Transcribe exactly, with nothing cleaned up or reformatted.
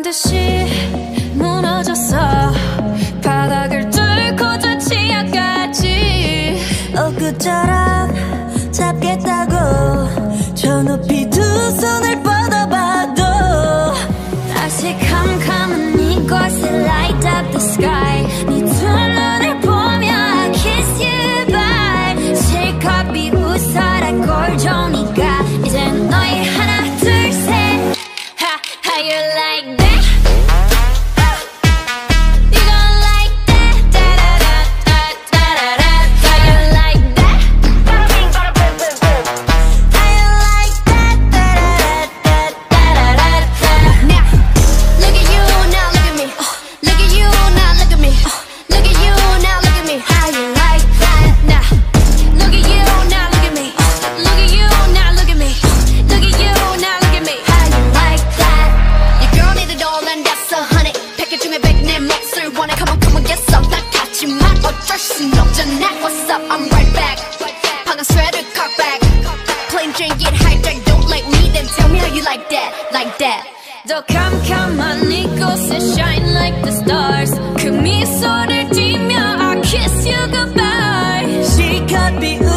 듯이 무너졌어. 바닥을 뚫고 저 지하까지 엊그처럼 잡겠다고 저 높이 두 손을 뻗어봐도 다시 캄캄한 이곳에 light up the sky. 네 두 눈을 보며 I kiss you bye. 실컷 비웃어라 꼴종이가 이젠 너희 하나 둘 셋. Ha, how you like that? You gon' like that? Da da da da da da da. How you like that? Bada bing, bada boom, boom, boom. How you like that? Da da da da da da da. Now, look at you, now look at me. Look at you, now look at me. Look at you, now look at me. How you like that? Now, look at you, now look at me. Look at you, now look at me. Look at you, now look at me. How you like that? Your girl needed all and that's a honey. 패킷 중에 백 내 몫을 원해. Come on, come on, get some. 난 같지만 어쩔 순 없잖아. What's up? I'm right back. 방금 sweater cut back. Plain Jane get hijacked. Don't like me, then tell me how you like that, like that. 더 캄캄한 이곳에 shine like the stars. 그 미소를 띠며 I kiss you goodbye. 실컷 비웃